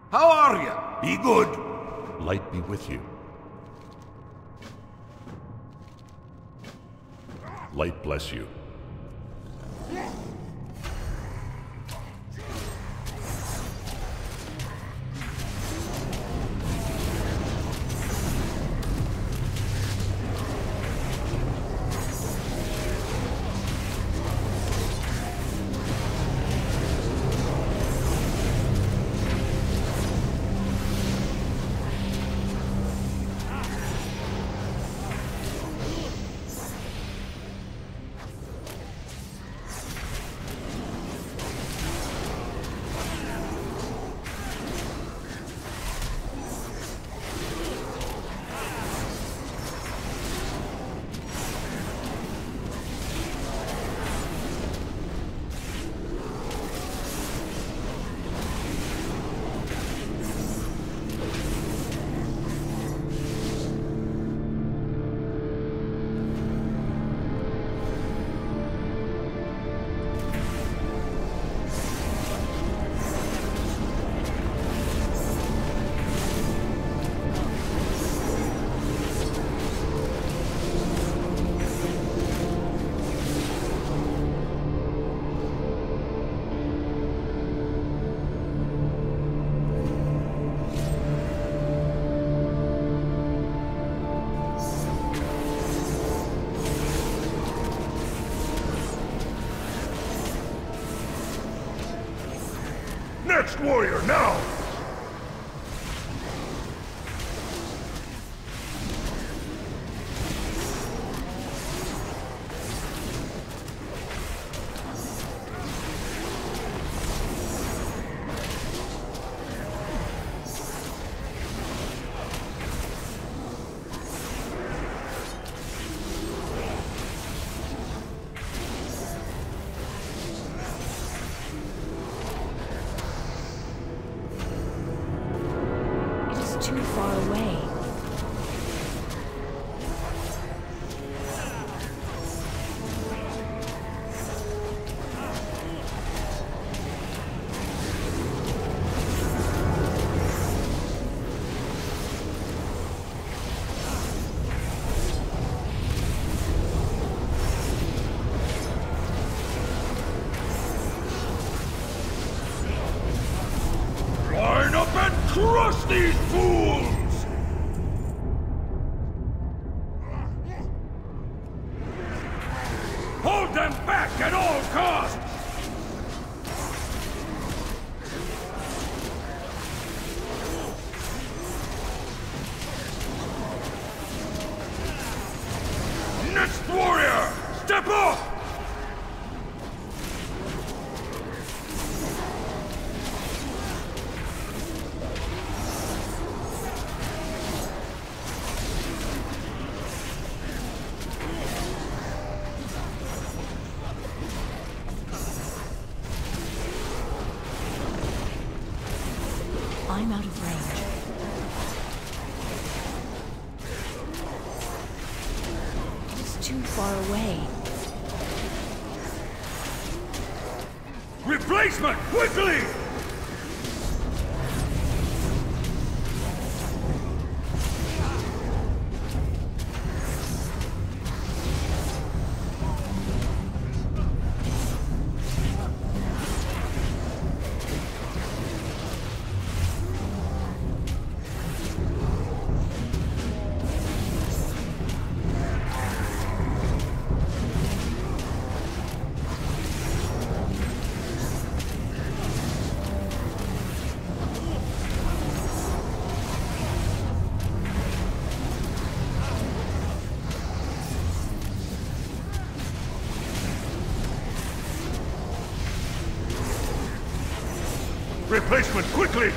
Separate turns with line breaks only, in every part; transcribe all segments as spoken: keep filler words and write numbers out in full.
How are you? Be good.
Light be with you. Light bless you.
Next warrior, now!
Too far away.
Line up and crush these fools! Hold them back at all costs! Next warrior! Step up!
I'm out of range. It is too far away.
Replacement, quickly! Replacement, quickly!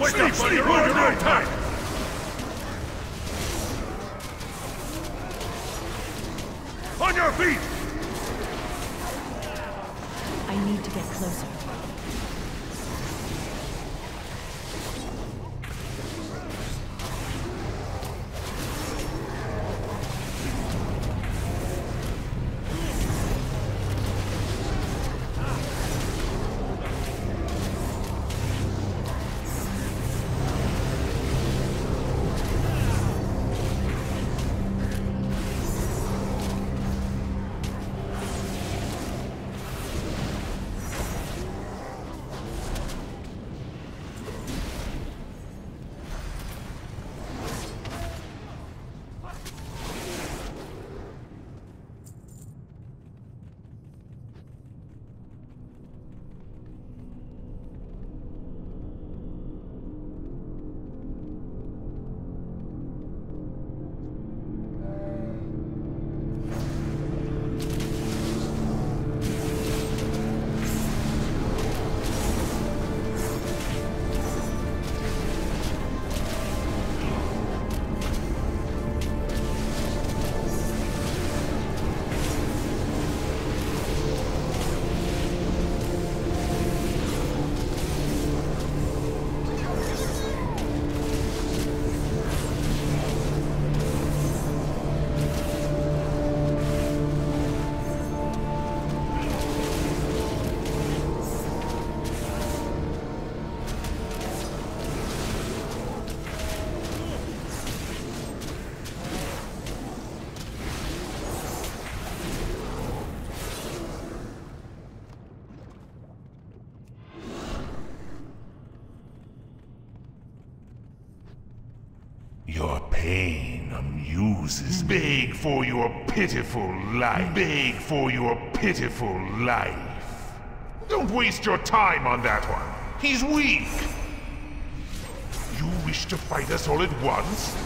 Wake up, buddy! You're on your own time! On your feet!
I need to get closer.
Your pain amuses. Beg for your pitiful life. Beg for your pitiful life. Don't waste your time on that one. He's weak. You wish to fight us all at once?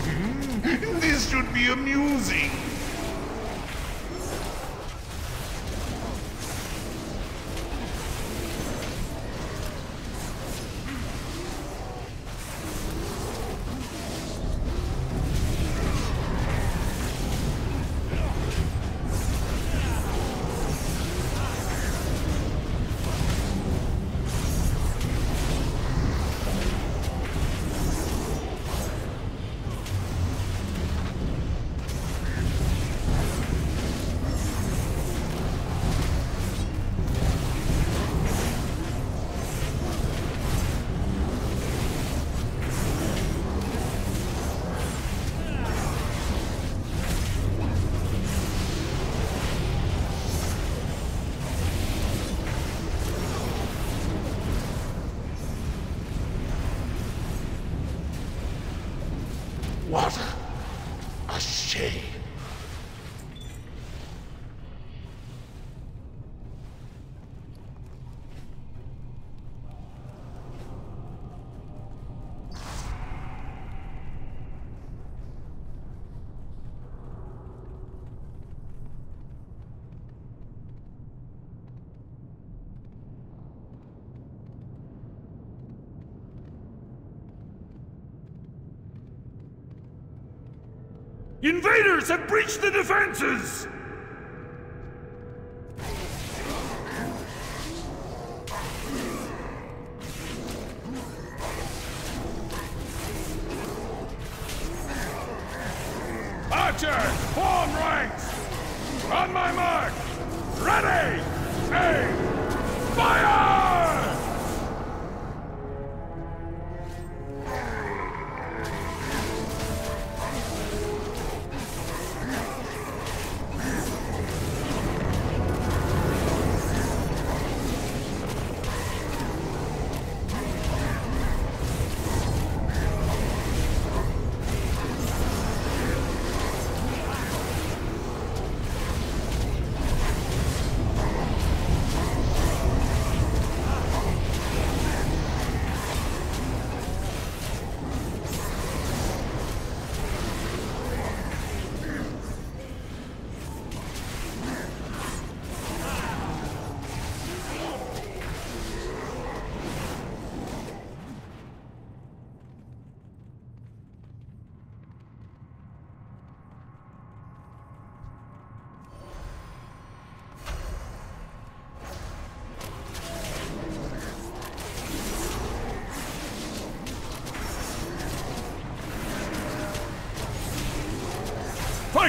This should be amusing. What a shame.
Invaders have breached the defenses! Archers, form ranks! On my mark! Ready! Aim! Fire!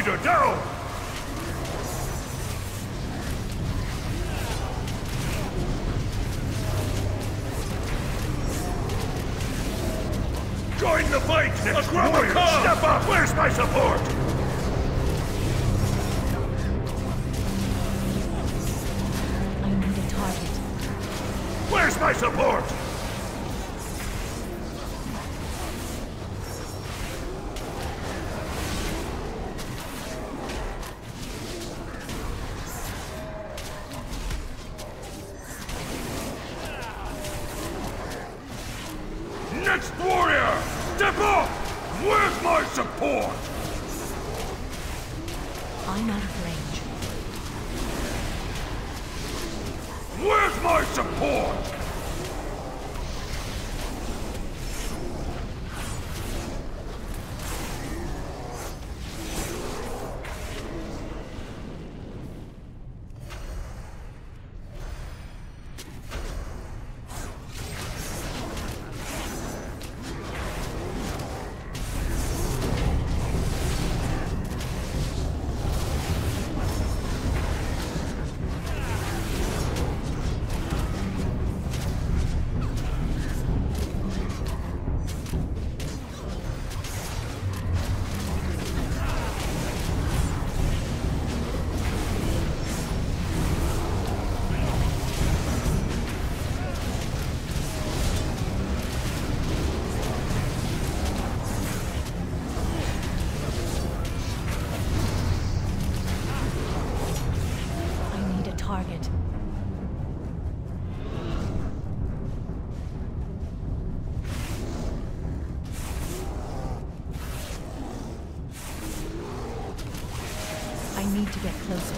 Spider down! Join the fight! Next warrior, step up! Where's my support?
I need a target.
Where's my support? Next warrior! Step up! Where's my support?
I'm out of range.
Where's my support?
Target. I need to get closer.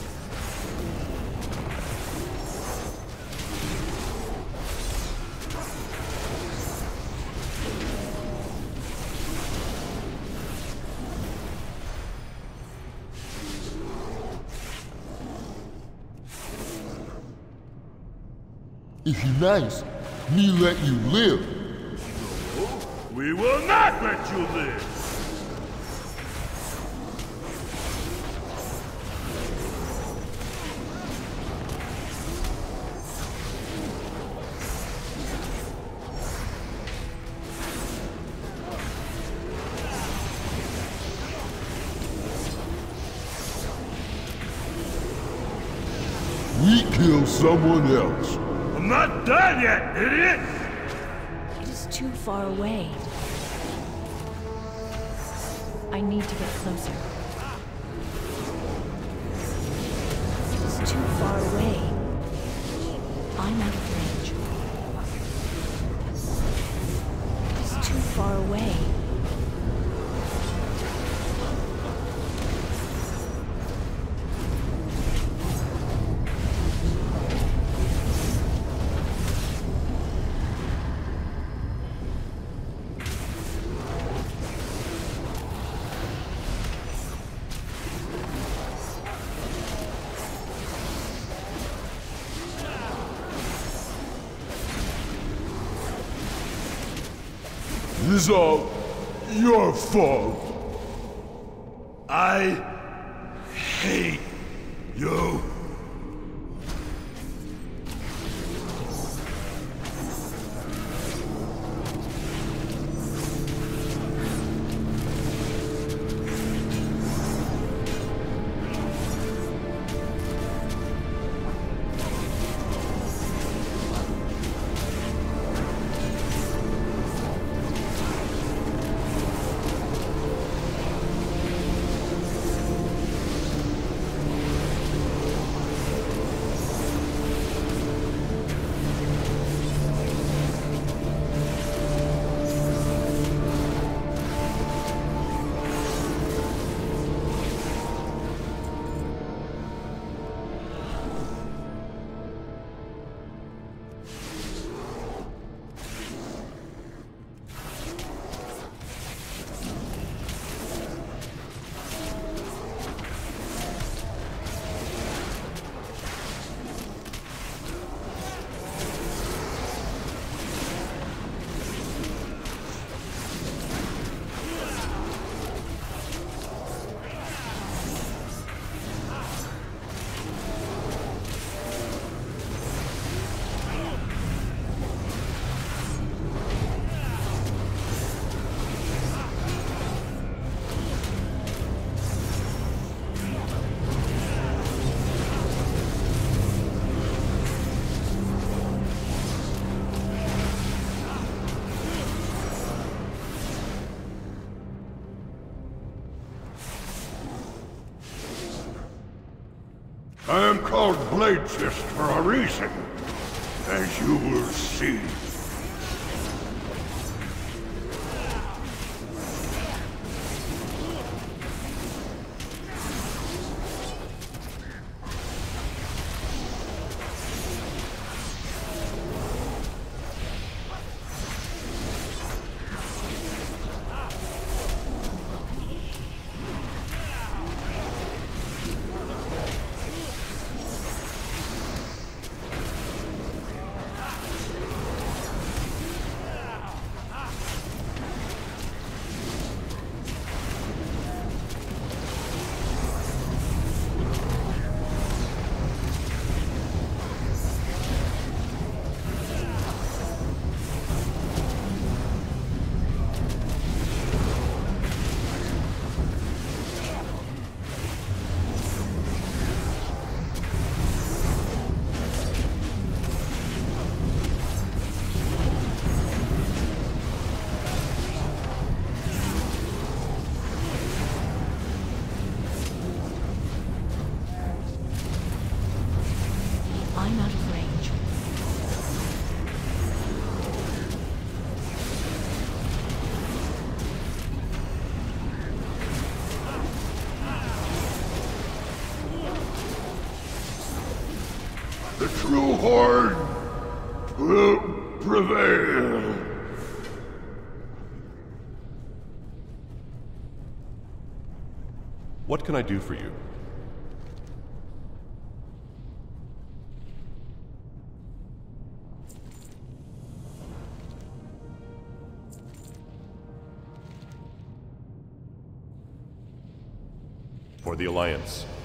If you nice, me let you live.
We will not let you live!
We kill someone else.
I'm not done yet, idiot!
It is too far away. I need to get closer. It is too far away. I'm out of range. It is too far away.
It's all your fault.
I hate you. called Bladesist for a reason, as you will see.
I'm out of range.
The true Horde will prevail.
What can I do for you? For the Alliance.